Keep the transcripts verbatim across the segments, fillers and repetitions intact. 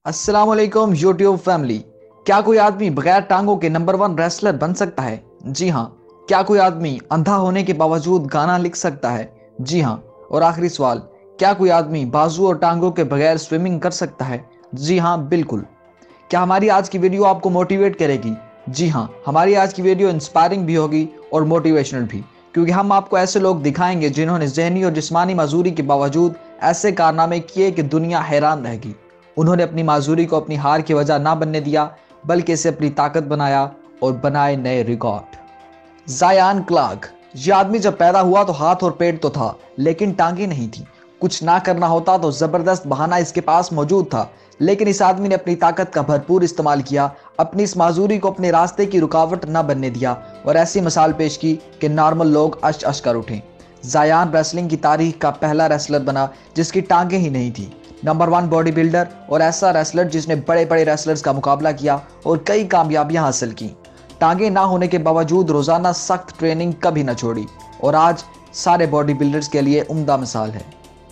अस्सलाम वालेकुम YouTube family. क्या कोई आदमी बगैर टांगों के नंबर वन रेसलर बन सकता है? जी हाँ। क्या कोई आदमी अंधा होने के बावजूद गाना लिख सकता है? जी हाँ। और आखिरी सवाल, क्या कोई आदमी बाजू और टांगों के बगैर स्विमिंग कर सकता है? जी हाँ, बिल्कुल। क्या हमारी आज की वीडियो आपको मोटिवेट करेगी? जी हाँ, हमारी आज की वीडियो इंस्पायरिंग भी होगी और मोटिवेशनल भी, क्योंकि हम आपको ऐसे लोग दिखाएंगे जिन्होंने जहनी और जिस्मानी माजूरी के बावजूद ऐसे कारनामे किए कि दुनिया हैरान रहेगी। उन्होंने अपनी माजूरी को अपनी हार की वजह ना बनने दिया, बल्कि इसे अपनी ताकत बनाया और बनाए नए रिकॉर्ड। जायान क्लार्क। ये आदमी जब पैदा हुआ तो हाथ और पेट तो था, लेकिन टांगे नहीं थी। कुछ ना करना होता तो जबरदस्त बहाना इसके पास मौजूद था, लेकिन इस आदमी ने अपनी ताकत का भरपूर इस्तेमाल किया, अपनी इस माजूरी को अपने रास्ते की रुकावट न बनने दिया और ऐसी मिसाल पेश की कि नॉर्मल लोग अश अश कर उठें। जायान रेसलिंग की तारीख का पहला रेसलर बना जिसकी टांगे ही नहीं थी, नंबर वन बॉडी बिल्डर और ऐसा रेसलर जिसने बड़े बड़े रेसलर्स का मुकाबला किया और कई कामयाबियां हासिल की। टांगे ना होने के बावजूद रोजाना सख्त ट्रेनिंग कभी न छोड़ी और आज सारे बॉडी बिल्डर्स के लिए उम्दा मिसाल है।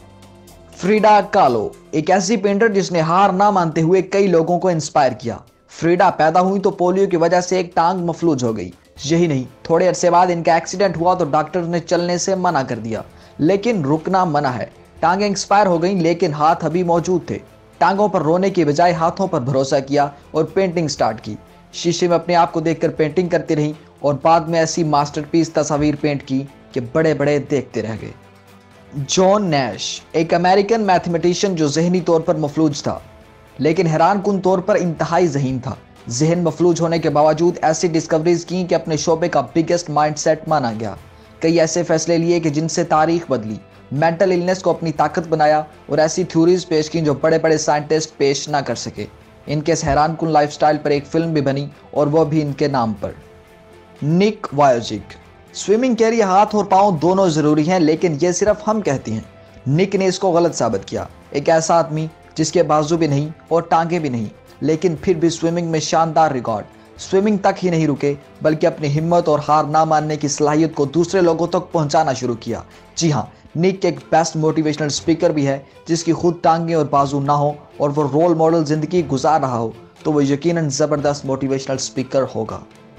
फ्रीडा कालो, एक ऐसी पेंटर जिसने हार ना मानते हुए कई लोगों को इंस्पायर किया। फ्रीडा पैदा हुई तो पोलियो की वजह से एक टांग मफलूज हो गई। यही नहीं, थोड़े अरसे बाद इनका एक्सीडेंट हुआ तो डॉक्टर ने चलने से मना कर दिया, लेकिन रुकना मना है। टांगें एक्सपायर हो गईं, लेकिन हाथ अभी मौजूद थे। टांगों पर रोने के बजाय हाथों पर भरोसा किया और पेंटिंग स्टार्ट की। शीशे में अपने आप को देखकर पेंटिंग करती रही और बाद में ऐसी मास्टरपीस तस्वीर पेंट की कि बड़े बड़े देखते रह गए। जॉन नैश, एक अमेरिकन मैथमेटिशियन जो जहनी तौर पर मफलूज था, लेकिन हैरानकुन तौर पर इंतहाई ज़हीन था। जहन मफलूज होने के बावजूद ऐसी डिस्कवरीज की कि अपने शोबे का बिगेस्ट माइंडसेट माना गया। कई ऐसे फैसले लिए कि जिनसे तारीख बदली, मेंटल इलनेस को अपनी ताकत बनाया और ऐसी थ्योरीज पेश की जो बड़े बड़े साइंटिस्ट पेश ना कर सके। इनके इस हैरानकुन लाइफस्टाइल पर एक फिल्म भी बनी और वह भी इनके नाम पर। निक वायोजिक। स्विमिंग के लिए हाथ और पांव दोनों जरूरी हैं, लेकिन यह सिर्फ हम कहते हैं। निक ने इसको गलत साबित किया। एक ऐसा आदमी जिसके बाजू भी नहीं और टांगे भी नहीं, लेकिन फिर भी स्विमिंग में शानदार रिकॉर्ड। स्विमिंग तक ही नहीं रुके, बल्कि अपनी हिम्मत और हार ना मानने की सलाहियत को दूसरे लोगों तक पहुंचाना शुरू किया। जी हाँ, निक एक बेस्ट मोटिवेशनल स्पीकर भी है, जिसकी खुद टांगे और बाजू ना हो और वो रोल मॉडल जिंदगी गुजार रहा हो तो वो यकीनन जबरदस्त मोटिवेशनल स्पीकर होगा।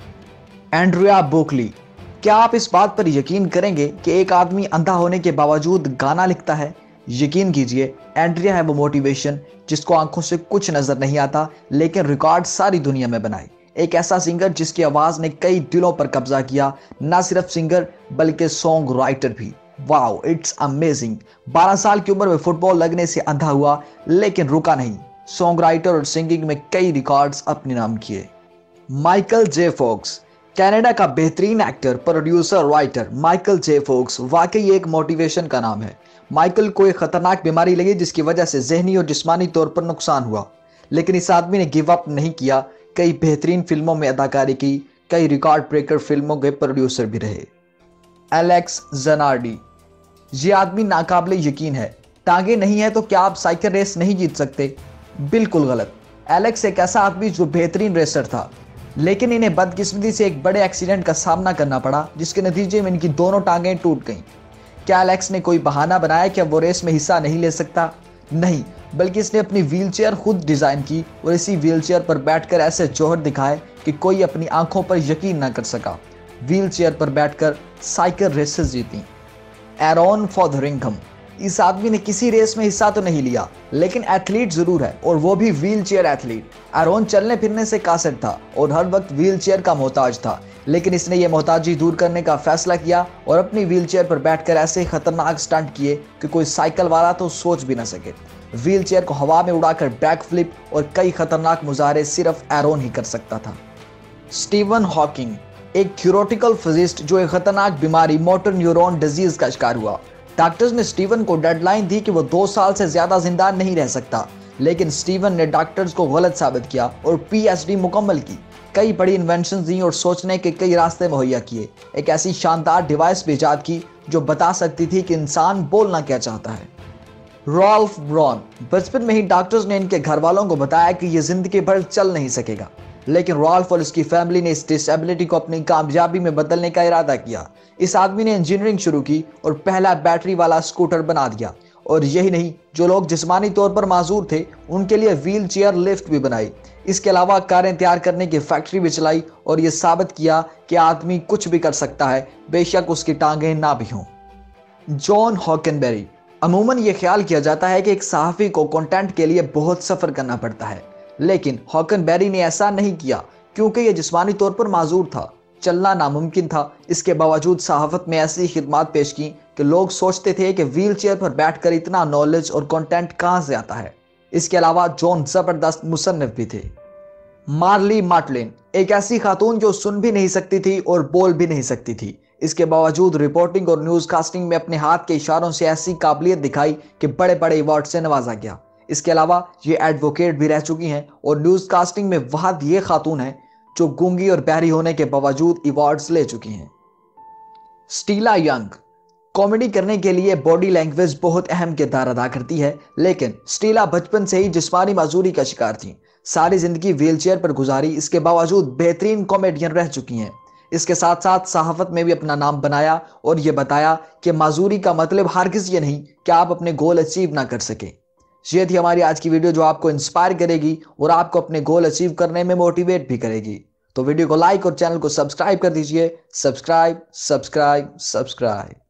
Andrea Buckley. क्या आप इस बात पर यकीन करेंगे कि एक आदमी अंधा होने के बावजूद गाना लिखता है? यकीन कीजिए, एंड्रिया है वो मोटिवेशन जिसको आंखों से कुछ नजर नहीं आता, लेकिन रिकॉर्ड सारी दुनिया में बनाए। एक ऐसा सिंगर जिसकी आवाज ने कई दिलों पर कब्जा किया, ना सिर्फ सिंगर बल्कि सॉन्ग राइटर भी। Wow, it's amazing. बारह साल की उम्र में फुटबॉल लगने से अंधा हुआ, लेकिन रुका नहीं। सॉन्ग राइटर और सिंगिंग में कई रिकॉर्ड्स अपने नाम किए। Michael J focus. कनाडा का बेहतरीन actor, producer, writer Michael J Fox वाकई एक मोटिवेशन का नाम है। माइकल को एक खतरनाक बीमारी लगी जिसकी वजह से जहनी और जिस्मानी तौर पर नुकसान हुआ, लेकिन इस आदमी ने गिव अप नहीं किया। कई बेहतरीन फिल्मों में अदाकारी की, कई रिकॉर्ड ब्रेकर फिल्मों के प्रोड्यूसर भी रहे। Alex Zanardi. ये आदमी नाकाबिले यकीन है। टांगे नहीं है तो क्या आप साइकिल रेस नहीं जीत सकते? बिल्कुल गलत। एलेक्स एक ऐसा आदमी जो बेहतरीन रेसर था, लेकिन इन्हें बदकिस्मती से एक बड़े एक्सीडेंट का सामना करना पड़ा, जिसके नतीजे में इनकी दोनों टांगें टूट गईं। क्या एलेक्स ने कोई बहाना बनाया कि वो रेस में हिस्सा नहीं ले सकता? नहीं, बल्कि इसने अपनी व्हीलचेयर खुद डिजाइन की और इसी व्हीलचेयर पर बैठकर ऐसे जौहर दिखाए कि कोई अपनी आंखों पर यकीन न कर सका। व्हीलचेयर पर बैठकर साइकिल रेसेस जीती। Aaron Fotheringham. इस आदमी ने किसी रेस में हिस्सा तो नहीं लिया, लेकिन एथलीट जरूर है, और वो भी व्हील चेयर एथलीट। एरोन चलने फिरने से कासिर था और हर वक्त व्हील चेयर का मोहताज था, लेकिन इसने ये मोहताजी दूर करने का फैसला किया और अपनी व्हील चेयर पर बैठकर ऐसे खतरनाक स्टंट किए कि कोई साइकिल वाला तो सोच भी न सके। व्हील चेयर को हवा में उड़ाकर बैक फ्लिप और कई खतरनाक मुजाहरे सिर्फ एरोन ही कर सकता था। Stephen Hawking. एक थ्योरेटिकल फिजिस्ट जो एक खतरनाक बीमारी मोटर न्यूरॉन डिजीज का शिकार हुआ। डॉक्टर्स ने स्टीवन को डेडलाइन दी कि वो दो साल से ज्यादा जिंदा नहीं रह सकता, लेकिन स्टीवन ने डॉक्टर्स को गलत साबित किया और पीएचडी मुकम्मल की। कई बड़ी इन्वेंशन दी और सोचने के कई रास्ते मुहैया किए। एक ऐसी शानदार डिवाइस भी ईजाद की जो बता सकती थी कि इंसान बोलना क्या चाहता है। Ralph Braun. बचपन में ही डॉक्टर्स ने इनके घर वालों को बताया कि ये जिंदगी भर चल नहीं सकेगा, लेकिन रॉल्फ और उसकी फैमिली ने इस डिसेबिलिटी को अपनी कामयाबी में बदलने का इरादा किया। इस आदमी ने इंजीनियरिंग शुरू की और पहला बैटरी वाला स्कूटर बना दिया और यही नहीं, जो लोग जिस्मानी तौर पर माजूर थे उनके लिए व्हील चेयर लिफ्ट भी बनाई। इसके अलावा कारें तैयार करने की फैक्ट्री भी चलाई और ये साबित किया कि आदमी कुछ भी कर सकता है, बेशक उसकी टांगें ना भी हों। John Hockenberry. अमूमन ये ख्याल किया जाता है कि एक सहाफ़ी को कंटेंट के लिए बहुत सफ़र करना पड़ता है, लेकिन हॉकेनबेरी ने ऐसा नहीं किया क्योंकि यह जिस्मानी तौर पर माजूर था, चलना नामुमकिन था। इसके बावजूद सहाफ़त में ऐसी खिदमत पेश की कि लोग सोचते थे कि व्हील चेयर पर बैठकर इतना नॉलेज और कंटेंट कहाँ से आता है। इसके अलावा जॉन ज़बरदस्त मुसन्निफ भी थे। मार्ली मार्टलिन, एक ऐसी खातून जो सुन भी नहीं सकती थी और बोल भी नहीं सकती थी। इसके बावजूद रिपोर्टिंग और न्यूज़ कास्टिंग में अपने हाथ के इशारों से ऐसी काबिलियत दिखाई कि बड़े बड़े अवार्ड से नवाजा गया। इसके अलावा ये एडवोकेट भी रह चुकी हैं और न्यूज़ कास्टिंग में वह ये खातून है जो गूंगी और बहरी होने के बावजूद अवार्ड्स ले चुकी हैं। स्टीला यंग। कॉमेडी करने के लिए बॉडी लैंग्वेज बहुत अहम किरदार अदा करती है, लेकिन स्टीला बचपन से ही जिस्मानी माजूरी का शिकार थी। सारी जिंदगी व्हीलचेयर पर गुजारी, इसके बावजूद बेहतरीन कॉमेडियन रह चुकी हैं। इसके साथ साथ सहाफत में भी अपना नाम बनाया और ये बताया कि माजूरी का मतलब हरगिज़ ये नहीं कि आप अपने गोल अचीव ना कर सके। ये थी हमारी आज की वीडियो जो आपको इंस्पायर करेगी और आपको अपने गोल अचीव करने में मोटिवेट भी करेगी। तो वीडियो को लाइक और चैनल को सब्सक्राइब कर दीजिए। Subscribe subscribe subscribe.